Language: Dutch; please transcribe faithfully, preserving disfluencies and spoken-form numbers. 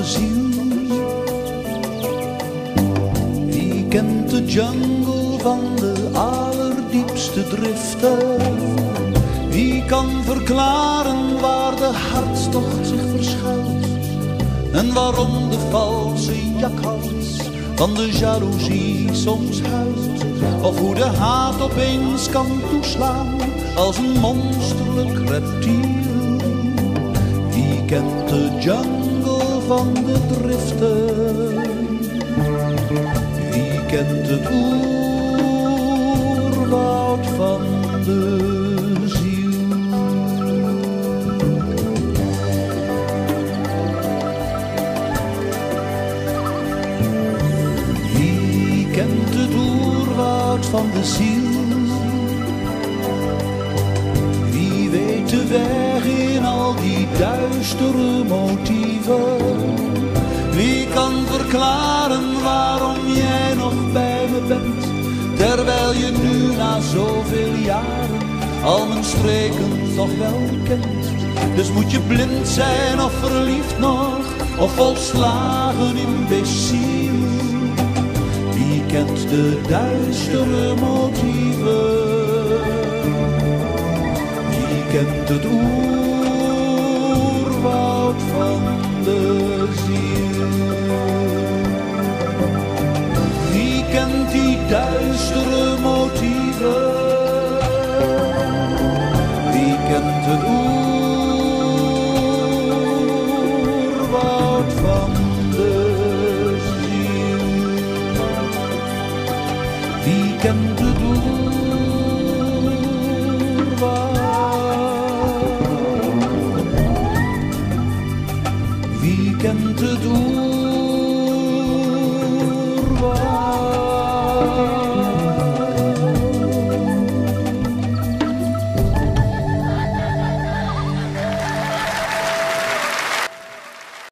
de ziel? Wie kent de jungle van de allerdiepste driften? Wie kan verklaren waar de hartstocht zich verschuilt? En waarom de valse jakhals van de jaloezie soms huilt? Of hoe de haat opeens kan toeslaan als een monsterlijk reptiel? Wie kent de jungle van de driften? Wie kent het oerwoud van de ziel? Wie kent het oerwoud van de ziel? Wie weet de weg in al die duistere motieven? Wie kan verklaren waarom jij nog bij me bent, terwijl je nu na zoveel jaren al mijn streken toch wel kent? Dus moet je blind zijn of verliefd nog, of volslagen imbeciel. Wie kent de duistere motieven? Wie kent het oerwoud van de ziel? Wie kent die duistere motieven? Wie kent het oerwoud van de ziel? Wie kent het oerwoud? Wie kent het oerwoud?